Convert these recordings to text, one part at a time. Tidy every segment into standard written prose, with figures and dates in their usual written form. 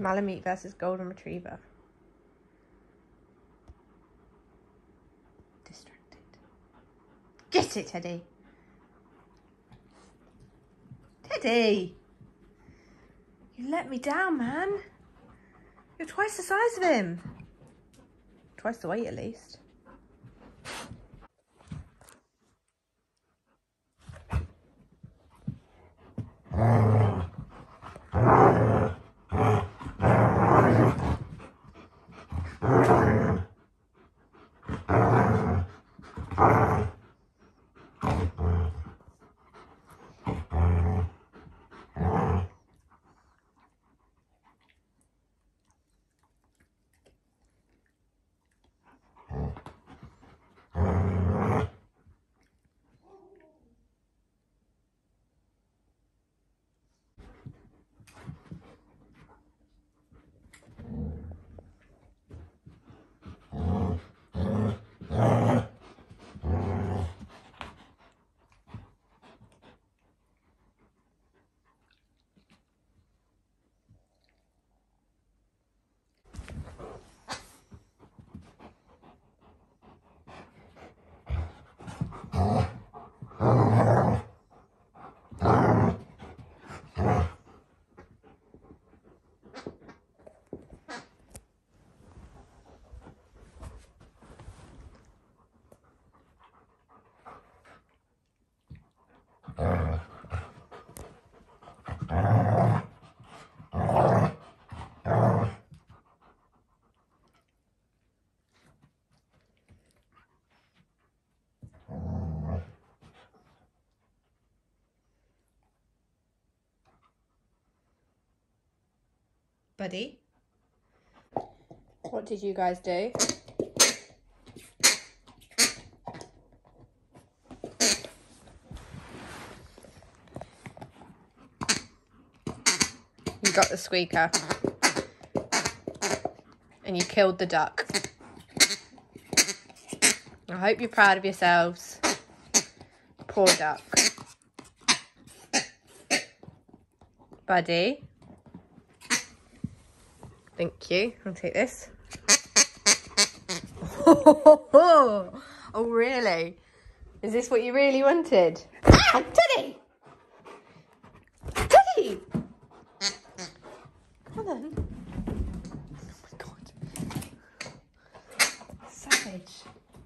Malamute versus Golden Retriever. Distracted. Get it, Teddy. Teddy! You let me down, man. You're twice the size of him. Twice the weight, at least. Buddy, what did you guys do? You got the squeaker and you killed the duck. I hope you're proud of yourselves. Poor duck. Buddy. Thank you. I'll take this. Oh, really? Is this what you really wanted? Ah, Teddy! Teddy! Come on. Oh my God. Savage.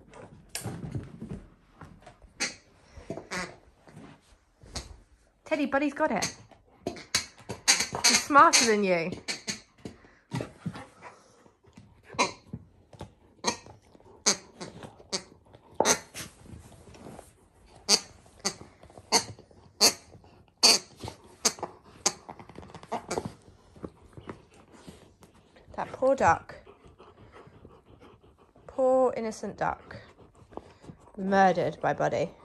Teddy, Buddy's got it. He's smarter than you. That poor duck. Poor innocent duck. Murdered by Buddy.